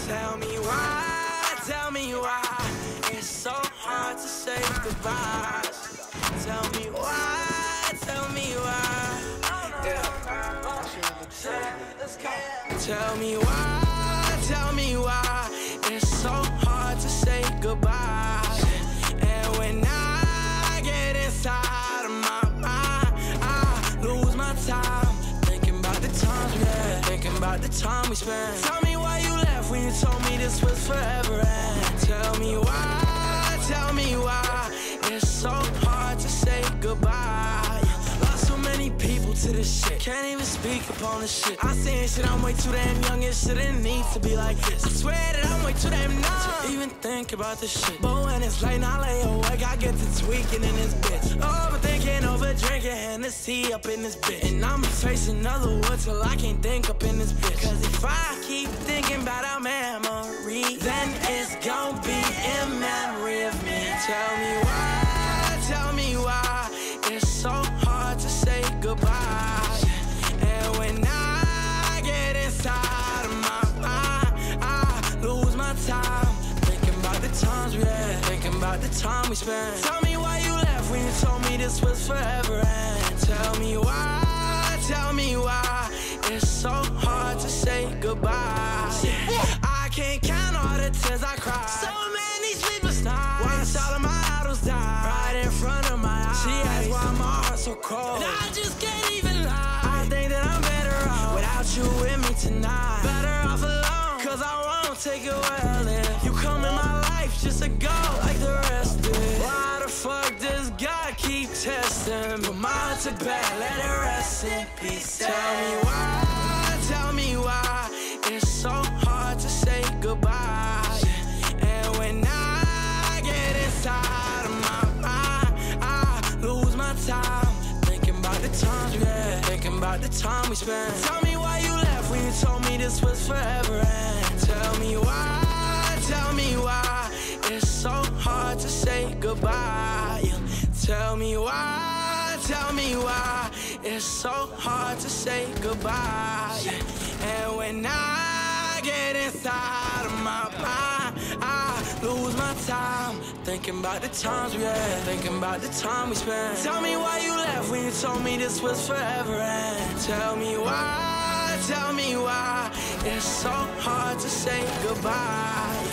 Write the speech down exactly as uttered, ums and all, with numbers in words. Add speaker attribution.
Speaker 1: Tell me why, tell me why it's so hard to say goodbye. Tell me why, tell me why. Yeah. Tell me why, tell me why it's so hard to say goodbye. And when I get inside of my mind, I lose my time thinking about the times we had, thinking about the time we spent. Tell me why you left when you told me this was forever. And tell me why, tell me why it's so hard to say goodbye. Lost so many people to this shit, can't even speak upon this shit. I seen shit, I'm way too damn young, and shit didn't need to be like this. I swear that I'm way too damn numb to even think about this shit. But when it's late, I lay awake, I get to tweaking in this bitch. Overthinking, over drinking, Hennessy up in this bitch. And I'm facing another wood till I can't think up in this bitch. Cause if I keep thinking about our memory, then it's gon' be in memory of me. Tell me why, tell me why it's so hard to say goodbye. And when I get inside of my mind, I lose my time thinking about the times we had, thinking about the time we spent. Tell me why you left when you told me this was forever. And tell me why, tell me why it's so hard to say goodbye. I can't count all the tears I cried, so many sleepless nights, watched all of my idols die right in front of my eyes. She asked why my heart's so cold, and I just can't even lie. I think that I'm better off without you with me tonight. Better off alone, cause I won't take it well if you come in my life just to go like the rest did. Why the fuck does God keep testing? But mine took back, let it rest in peace. Tell me why, tell me why it's so hard to say goodbye. And when I get inside of my mind, I lose my time thinking about the times we had, thinking about the time we spent. Tell me why you left when you told me this was forever. And tell me why, tell me why it's so hard to say goodbye. Tell me why, tell me why it's so hard to say goodbye. And when I get inside of my mind, I lose my time thinking about the times we had, thinking about the time we spent. Tell me why you left when you told me this was forever. And tell me why, tell me why it's so hard to say goodbye.